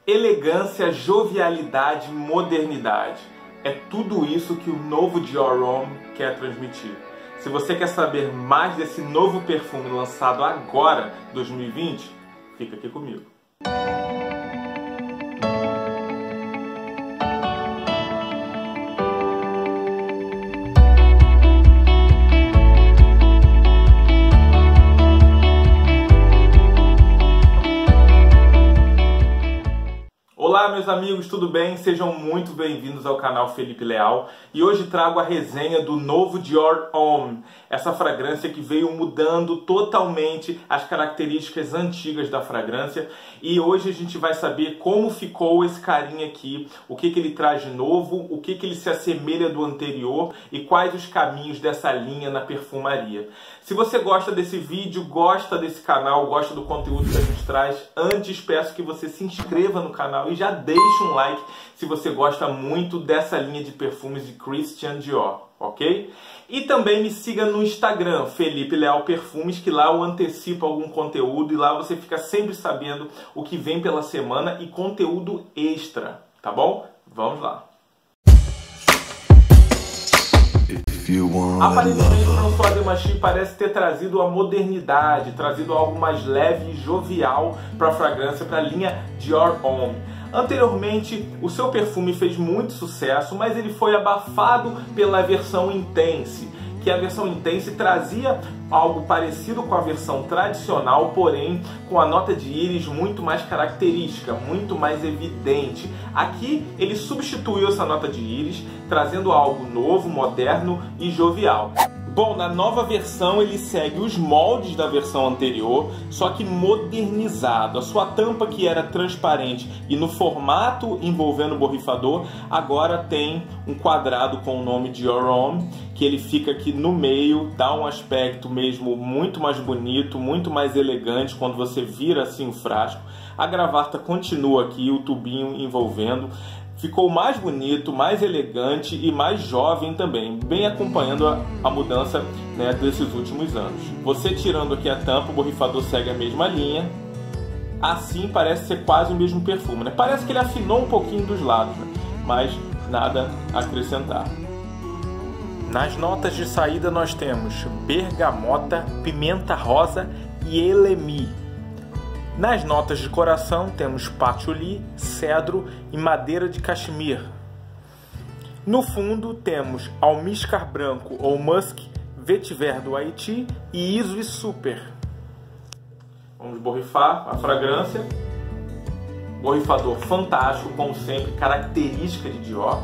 Elegância, jovialidade, modernidade. É tudo isso que o novo Dior Homme quer transmitir. Se você quer saber mais desse novo perfume lançado agora, 2020, fica aqui comigo. Olá meus amigos, tudo bem? Sejam muito bem-vindos ao canal Felipe Leal e hoje trago a resenha do novo Dior Homme, essa fragrância que veio mudando totalmente as características antigas da fragrância, e hoje a gente vai saber como ficou esse carinha aqui, o que ele traz de novo, o que ele se assemelha do anterior e quais os caminhos dessa linha na perfumaria. Se você gosta desse vídeo, gosta desse canal, gosta do conteúdo que a gente traz, antes peço que você se inscreva no canal e já deixe um like se você gosta muito dessa linha de perfumes de Christian Dior, ok? E também me siga no Instagram, Felipe Leal Perfumes, que lá eu antecipo algum conteúdo e lá você fica sempre sabendo o que vem pela semana e conteúdo extra, tá bom? Vamos lá! Aparentemente, François Demachy parece ter trazido a modernidade, trazido algo mais leve e jovial para a fragrância, para a linha Dior Homme. Anteriormente, o seu perfume fez muito sucesso, mas ele foi abafado pela versão Intense, que a versão Intense trazia algo parecido com a versão tradicional, porém com a nota de íris muito mais característica, muito mais evidente. Aqui ele substituiu essa nota de íris, trazendo algo novo, moderno e jovial. Bom, na nova versão ele segue os moldes da versão anterior, só que modernizado. A sua tampa, que era transparente e no formato envolvendo o borrifador, agora tem um quadrado com o nome Dior Homme, que ele fica aqui no meio, dá um aspecto mesmo muito mais bonito, muito mais elegante quando você vira assim o frasco. A gravata continua aqui, o tubinho envolvendo. Ficou mais bonito, mais elegante e mais jovem também, bem acompanhando a mudança, né, desses últimos anos. Você tirando aqui a tampa, o borrifador segue a mesma linha. Assim parece ser quase o mesmo perfume, né? Parece que ele afinou um pouquinho dos lados, né? Mas nada a acrescentar. Nas notas de saída nós temos bergamota, pimenta rosa e elemi. Nas notas de coração temos patchouli, cedro e madeira de cachemir. No fundo temos almíscar branco ou musk, vetiver do Haiti e iso e super. Vamos borrifar a fragrância. Borrifador fantástico, como sempre, característica de Dior.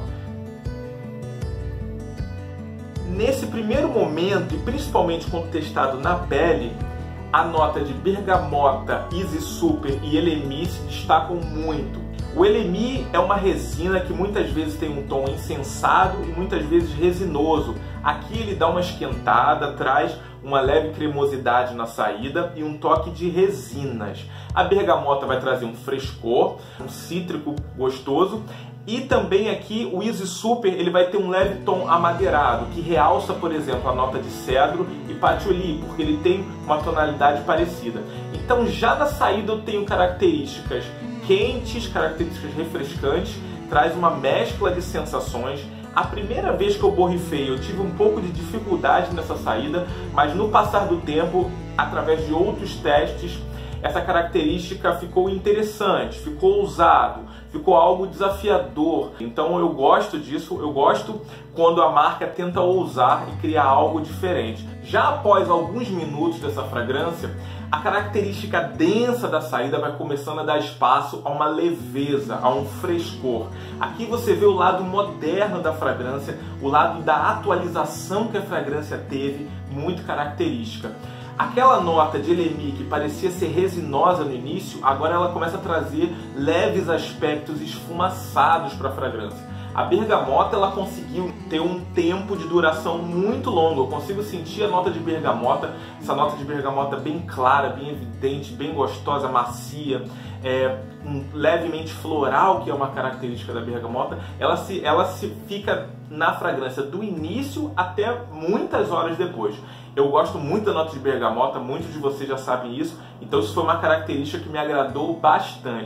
Nesse primeiro momento, e principalmente quando testado na pele, a nota de bergamota, Easy Super e elemi se destacam muito. O elemi é uma resina que muitas vezes tem um tom insensado e muitas vezes resinoso. Aqui ele dá uma esquentada, traz uma leve cremosidade na saída e um toque de resinas. A bergamota vai trazer um frescor, um cítrico gostoso. E também aqui o Easy Super ele vai ter um leve tom amadeirado, que realça, por exemplo, a nota de cedro e patchouli, porque ele tem uma tonalidade parecida. Então já na saída eu tenho características quentes, características refrescantes, traz uma mescla de sensações. A primeira vez que eu borrifei eu tive um pouco de dificuldade nessa saída, mas no passar do tempo, através de outros testes, essa característica ficou interessante, ficou ousado, ficou algo desafiador. Então eu gosto disso, eu gosto quando a marca tenta ousar e criar algo diferente. Já após alguns minutos dessa fragrância, a característica densa da saída vai começando a dar espaço a uma leveza, a um frescor. Aqui você vê o lado moderno da fragrância, o lado da atualização que a fragrância teve, muito característica. Aquela nota de elemi que parecia ser resinosa no início, agora ela começa a trazer leves aspectos esfumaçados para a fragrância. A bergamota ela conseguiu ter um tempo de duração muito longo. Eu consigo sentir a nota de bergamota, essa nota de bergamota bem clara, bem evidente, bem gostosa, macia, levemente floral, que é uma característica da bergamota. Ela se fica na fragrância do início até muitas horas depois. Eu gosto muito da nota de bergamota, muitos de vocês já sabem isso, então isso foi uma característica que me agradou bastante.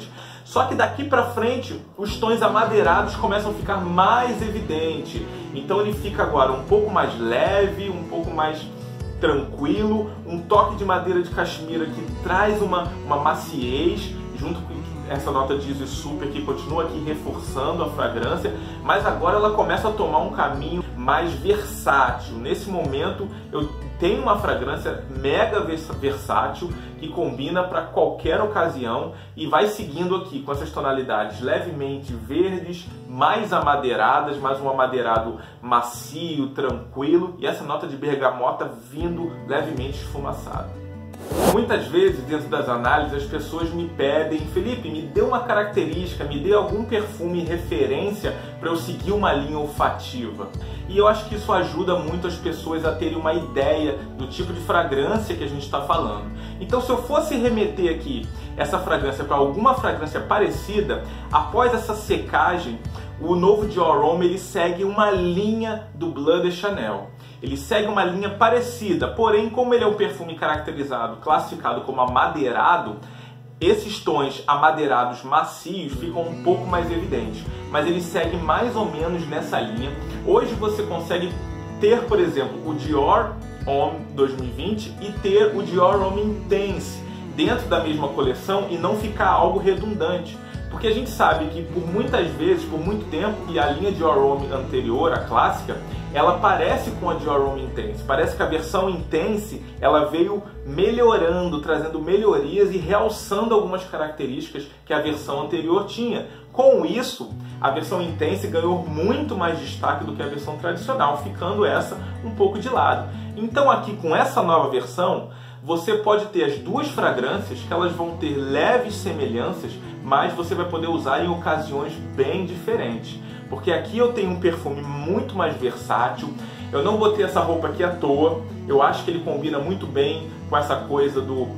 Só que daqui para frente, os tons amadeirados começam a ficar mais evidentes. Então ele fica agora um pouco mais leve, um pouco mais tranquilo, um toque de madeira de caxemira que traz uma maciez, junto com essa nota de Easy Super que continua aqui reforçando a fragrância, mas agora ela começa a tomar um caminho mais versátil. Nesse momento eu tenho uma fragrância mega versátil que combina para qualquer ocasião e vai seguindo aqui com essas tonalidades levemente verdes, mais amadeiradas, mas um amadeirado macio, tranquilo, e essa nota de bergamota vindo levemente esfumaçada. Muitas vezes, dentro das análises, as pessoas me pedem: Felipe, me dê uma característica, me dê algum perfume referência para eu seguir uma linha olfativa. E eu acho que isso ajuda muito as pessoas a terem uma ideia do tipo de fragrância que a gente está falando. Então, se eu fosse remeter aqui essa fragrância para alguma fragrância parecida, após essa secagem, o novo Dior Homme ele segue uma linha do Bleu de Chanel. Ele segue uma linha parecida, porém, como ele é um perfume caracterizado, classificado como amadeirado, esses tons amadeirados macios ficam um pouco mais evidentes. Mas ele segue mais ou menos nessa linha. Hoje você consegue ter, por exemplo, o Dior Homme 2020 e ter o Dior Homme Intense dentro da mesma coleção e não ficar algo redundante. Porque a gente sabe que por muitas vezes, por muito tempo, e a linha Dior Homme anterior, a clássica, ela parece com a Dior Homme Intense. Parece que a versão Intense ela veio melhorando, trazendo melhorias e realçando algumas características que a versão anterior tinha. Com isso, a versão Intense ganhou muito mais destaque do que a versão tradicional, ficando essa um pouco de lado. Então aqui com essa nova versão, você pode ter as duas fragrâncias que elas vão ter leves semelhanças, mas você vai poder usar em ocasiões bem diferentes. Porque aqui eu tenho um perfume muito mais versátil. Eu não botei essa roupa aqui à toa. Eu acho que ele combina muito bem com essa coisa do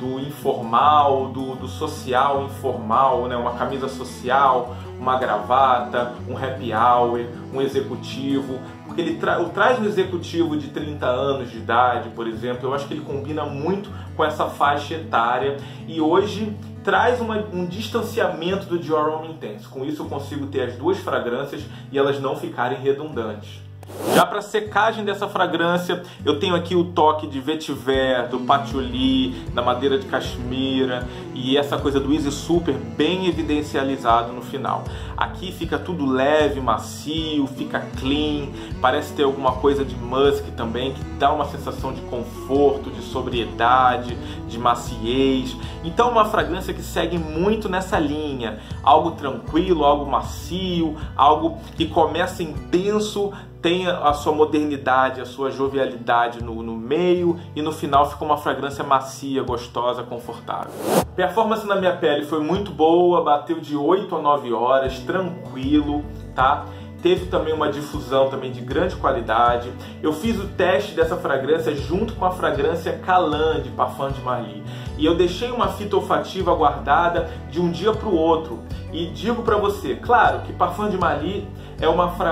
informal, do social informal, né? Uma camisa social, uma gravata, um happy hour, um executivo. Porque ele traz um executivo de 30 anos de idade, por exemplo. Eu acho que ele combina muito com essa faixa etária. E hoje traz um distanciamento do Dior Homme Intense. Com isso eu consigo ter as duas fragrâncias e elas não ficarem redundantes. Já para secagem dessa fragrância, eu tenho aqui o toque de vetiver, do patchouli, da madeira de caxemira e essa coisa do Easy Super bem evidencializado no final. Aqui fica tudo leve, macio, fica clean, parece ter alguma coisa de musk também, que dá uma sensação de conforto, de sobriedade, de maciez. Então uma fragrância que segue muito nessa linha, algo tranquilo, algo macio, algo que começa intenso, tem a sua modernidade, a sua jovialidade no meio e no final fica uma fragrância macia, gostosa, confortável. Performance na minha pele foi muito boa, bateu de 8 a 9 horas, tranquilo, tá? Teve também uma difusão também de grande qualidade. Eu fiz o teste dessa fragrância junto com a fragrância Calan de Parfum de Marly. E eu deixei uma fita olfativa guardada de um dia para o outro. E digo para você, claro que Parfum de Marly é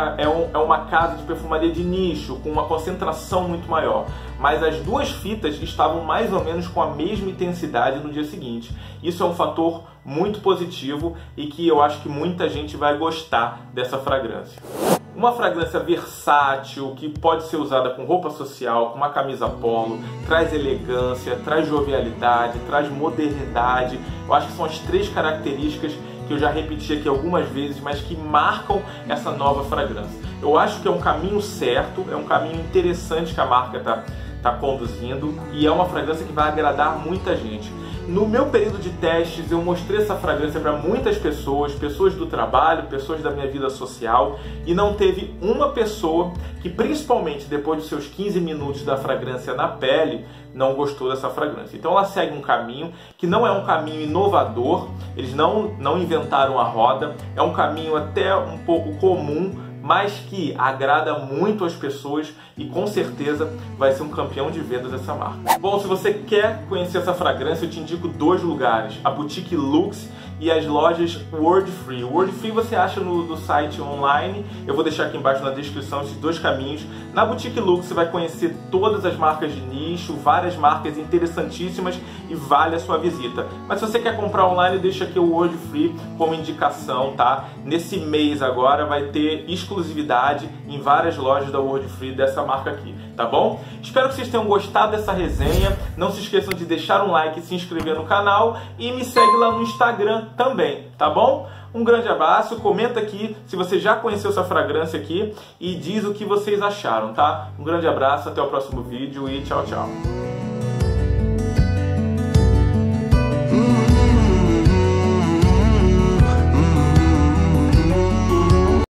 uma casa de perfumaria de nicho, com uma concentração muito maior. Mas as duas fitas estavam mais ou menos com a mesma intensidade no dia seguinte. Isso é um fator muito positivo e que eu acho que muita gente vai gostar dessa fragrância. Uma fragrância versátil, que pode ser usada com roupa social, com uma camisa polo, traz elegância, traz jovialidade, traz modernidade. Eu acho que são as três características que eu já repeti aqui algumas vezes, mas que marcam essa nova fragrância. Eu acho que é um caminho certo, é um caminho interessante que a marca está conduzindo e é uma fragrância que vai agradar muita gente. No meu período de testes, eu mostrei essa fragrância para muitas pessoas, pessoas do trabalho, pessoas da minha vida social, e não teve uma pessoa que, principalmente depois dos seus 15 minutos da fragrância na pele, não gostou dessa fragrância. Então ela segue um caminho que não é um caminho inovador, eles não inventaram a roda, é um caminho até um pouco comum, mas que agrada muito as pessoas e com certeza vai ser um campeão de vendas dessa marca. Bom, se você quer conhecer essa fragrância, eu te indico dois lugares. A Boutique Luxe, e as lojas World Free. O World Free você acha no site online, eu vou deixar aqui embaixo na descrição esses dois caminhos. Na Boutique Lux você vai conhecer todas as marcas de nicho, várias marcas interessantíssimas e vale a sua visita. Mas se você quer comprar online, deixa aqui o World Free como indicação, tá? Nesse mês agora vai ter exclusividade em várias lojas da World Free dessa marca aqui, tá bom? Espero que vocês tenham gostado dessa resenha. Não se esqueçam de deixar um like e se inscrever no canal e me segue lá no Instagram também, tá bom? Um grande abraço, comenta aqui se você já conheceu essa fragrância aqui e diz o que vocês acharam, tá? Um grande abraço, até o próximo vídeo e tchau, tchau!